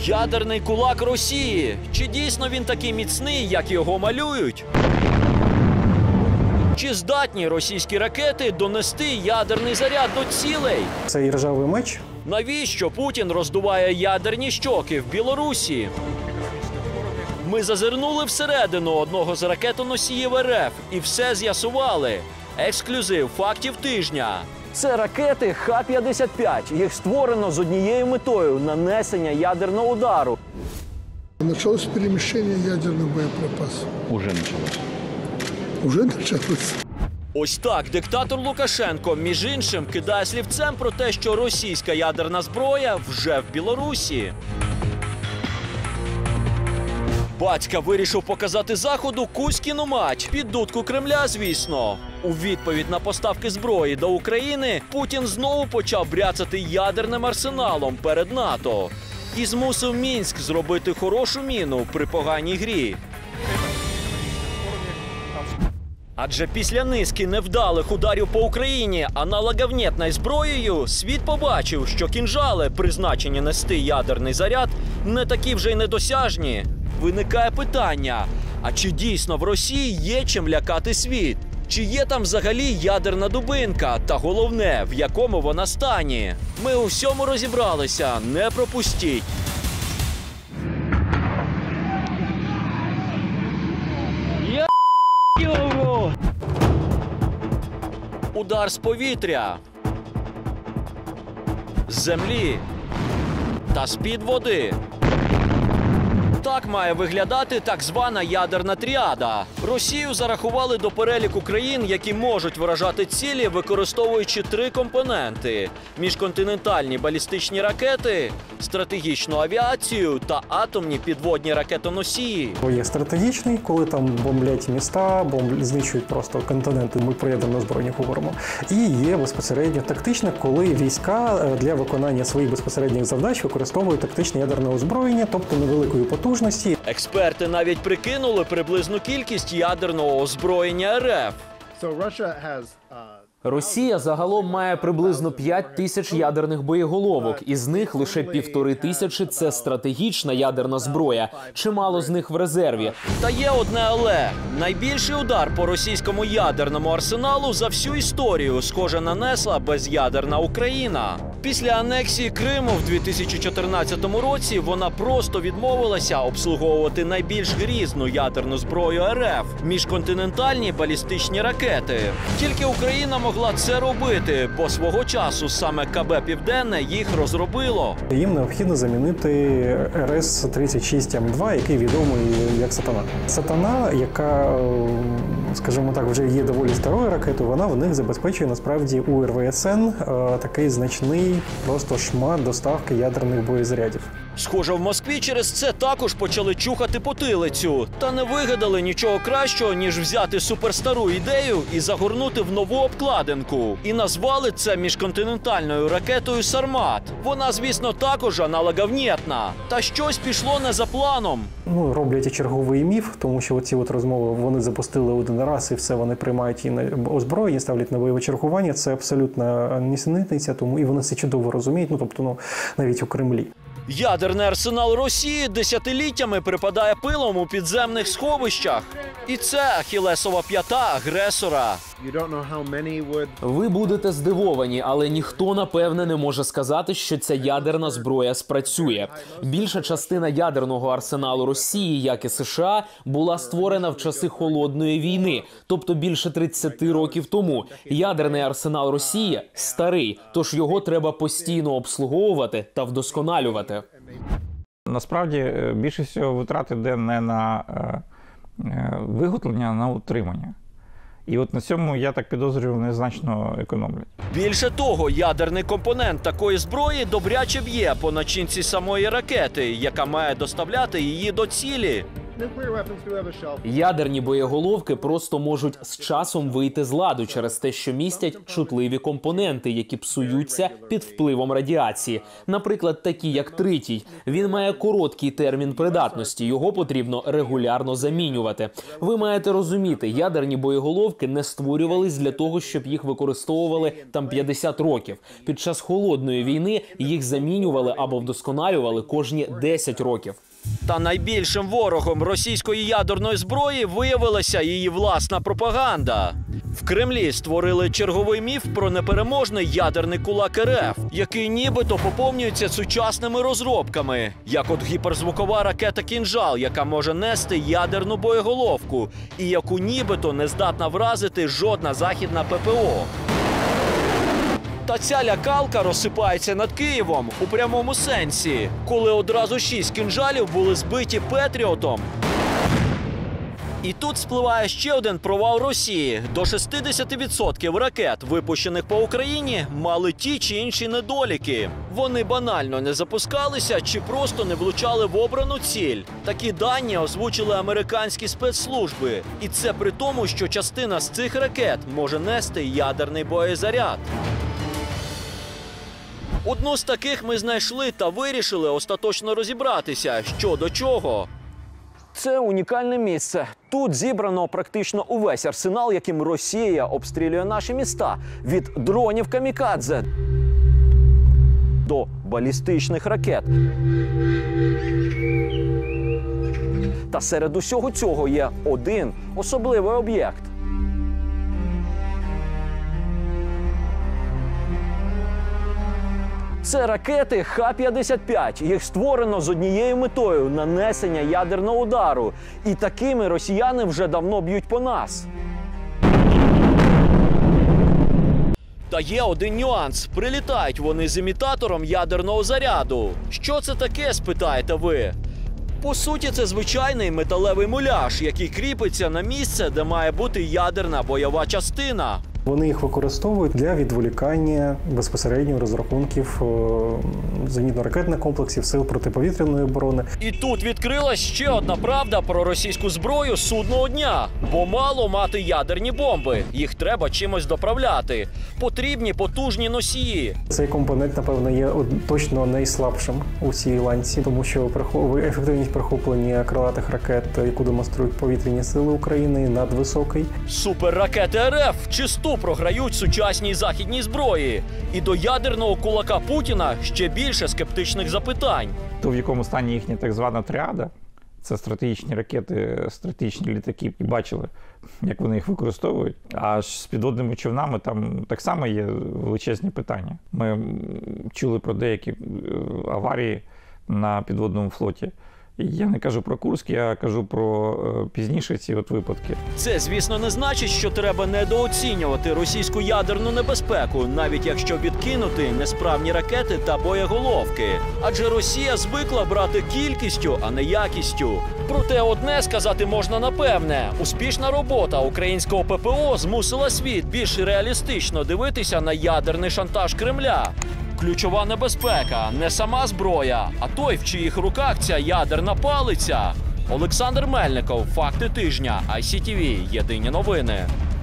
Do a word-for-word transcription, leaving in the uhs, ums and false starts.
Ядерний кулак Росії. Чи дійсно він такий міцний, як його малюють? Чи здатні російські ракети донести ядерний заряд до цілей? Це іржавий меч. Навіщо Путін роздуває ядерні щоки в Білорусі? Ми зазирнули всередину одного з ракетоносіїв РФ і все з'ясували. Ексклюзив фактів тижня. Це ракети Х п'ятдесят п'ять. Їх створено з однією метою – нанесення ядерного удару. Началось перемещение ядерных боеприпасов. Уже началось. Уже началось. Ось так диктатор Лукашенко, між іншим, кидає слівцем про те, що російська ядерна зброя вже в Білорусі. Батька вирішив показати Заходу Кузькіну мать. Під дудку Кремля, звісно. У відповідь на поставки зброї до України Путін знову почав бряцати ядерним арсеналом перед НАТО. І змусив Мінськ зробити хорошу міну при поганій грі. Адже після низки невдалих ударів по Україні аналоговнєтною зброєю світ побачив, що кінжали, призначені нести ядерний заряд, не такі вже й недосяжні. Виникає питання, а чи дійсно в Росії є чим лякати світ? Чи є там взагалі ядерна дубинка? Та головне, в якому вона стані? Ми у всьому розібралися, не пропустіть. Я його! Удар з повітря, з землі та з-під води. Так має виглядати так звана ядерна тріада. Росію зарахували до переліку країн, які можуть вражати цілі, використовуючи три компоненти – міжконтинентальні балістичні ракети, стратегічну авіацію та атомні підводні ракетоносії. Є стратегічний, коли там бомблять міста, бомб... знищують просто континенти, ми про ядерну зброю говоримо. І є безпосередньо тактичне, коли війська для виконання своїх безпосередніх завдач використовують тактичне ядерне озброєння, тобто невеликої потужності. Експерти навіть прикинули приблизну кількість ядерного озброєння РФ. Росія загалом має приблизно п'ять тисяч ядерних боєголовок, із них лише півтори тисячі – це стратегічна ядерна зброя, чимало з них в резерві. Та є одне але. Найбільший удар по російському ядерному арсеналу за всю історію, схоже, нанесла безядерна Україна. Після анексії Криму в дві тисячі чотирнадцятому році вона просто відмовилася обслуговувати найбільш грізну ядерну зброю РФ – міжконтинентальні балістичні ракети. Тільки Україна могла це робити, бо свого часу саме КБ «Південне» їх розробило. Їм необхідно замінити Ер Ес тридцять шість Ем два, який відомий як «Сатана». «Сатана», яка, скажімо так, вже є доволі старою ракетою, вона в них забезпечує насправді у Ер Ве Ес Ен такий значний просто шмат доставки ядерних боєзарядів. Схоже, в Москві через це також почали чухати потилицю. Та не вигадали нічого кращого, ніж взяти суперстару ідею і загорнути в нову обкладинку. І назвали це міжконтинентальною ракетою «Сармат». Вона, звісно, також аналоговнєтна. Та щось пішло не за планом. Ну, роблять і черговий міф, тому що оці от розмови вони запустили один раз і все, вони приймають і на озброєння, ставлять на бойове чергування. Це абсолютно нісенітниця, тому і вони це чудово розуміють, ну, тобто, ну, навіть у Кремлі. Ядерний арсенал Росії десятиліттями припадає пилом у підземних сховищах. І це ахілесова п'ята агресора. Ви будете здивовані, але ніхто, напевне, не може сказати, що ця ядерна зброя спрацює. Більша частина ядерного арсеналу Росії, як і США, була створена в часи Холодної війни, тобто більше тридцяти років тому. Ядерний арсенал Росії старий, тож його треба постійно обслуговувати та вдосконалювати. Насправді, більше всього витрат йде не на виготовлення, а на утримання. І от на цьому, я так підозрюю, вони значно економлять. Більше того, ядерний компонент такої зброї добряче б'є по начинці самої ракети, яка має доставляти її до цілі. Ядерні боєголовки просто можуть з часом вийти з ладу через те, що містять чутливі компоненти, які псуються під впливом радіації. Наприклад, такі як тритій. Він має короткий термін придатності, його потрібно регулярно замінювати. Ви маєте розуміти, ядерні боєголовки не створювались для того, щоб їх використовували там п'ятдесят років. Під час холодної війни їх замінювали або вдосконалювали кожні десять років. Та найбільшим ворогом російської ядерної зброї виявилася її власна пропаганда. В Кремлі створили черговий міф про непереможний ядерний кулак ер еф, який нібито поповнюється сучасними розробками, як от гіперзвукова ракета «Кінжал», яка може нести ядерну боєголовку і яку нібито не здатна вразити жодна західна пе пе о. Та ця лякалка розсипається над Києвом у прямому сенсі, коли одразу шість кінжалів були збиті Петріотом. І тут спливає ще один провал Росії. До шістдесят відсотків ракет, випущених по Україні, мали ті чи інші недоліки. Вони банально не запускалися чи просто не влучали в обрану ціль. Такі дані озвучили американські спецслужби. І це при тому, що частина з цих ракет може нести ядерний боєзаряд. Одну з таких ми знайшли та вирішили остаточно розібратися, що до чого. Це унікальне місце. Тут зібрано практично увесь арсенал, яким Росія обстрілює наші міста. Від дронів камікадзе до балістичних ракет. Та серед усього цього є один особливий об'єкт. Це ракети ха п'ятдесят п'ять. Їх створено з однією метою – нанесення ядерного удару. І такими росіяни вже давно б'ють по нас. Та є один нюанс. Прилітають вони з імітатором ядерного заряду. Що це таке, спитаєте ви? По суті, це звичайний металевий муляж, який кріпиться на місце, де має бути ядерна бойова частина. Вони їх використовують для відволікання безпосередньо розрахунків зенітно-ракетних комплексів, сил протиповітряної оборони. І тут відкрилась ще одна правда про російську зброю судного дня. Бо мало мати ядерні бомби. Їх треба чимось доправляти. Потрібні потужні носії. Цей компонент, напевно, є точно найслабшим у цій ланці, тому що ефективність прихоплення крилатих ракет, яку демонструють повітряні сили України, надвисокий. Суперракети ер еф чисту програють сучасній західній зброї. І до ядерного кулака Путіна ще більше скептичних запитань. То, в якому стані їхня так звана тріада, це стратегічні ракети, стратегічні літаки, і бачили, як вони їх використовують. А з підводними човнами там так само є величезні питання. Ми чули про деякі аварії на підводному флоті. Я не кажу про Курськ, я кажу про е, пізніше ці от випадки. Це, звісно, не значить, що треба недооцінювати російську ядерну небезпеку, навіть якщо відкинути несправні ракети та боєголовки. Адже Росія звикла брати кількістю, а не якістю. Проте одне сказати можна напевне. Успішна робота українського пе пе о змусила світ більш реалістично дивитися на ядерний шантаж Кремля. Ключова небезпека – не сама зброя, а той, в чиїх руках ця ядерна палиця. Олександр Мельников, «Факти тижня», ай сі ті ві, єдині новини.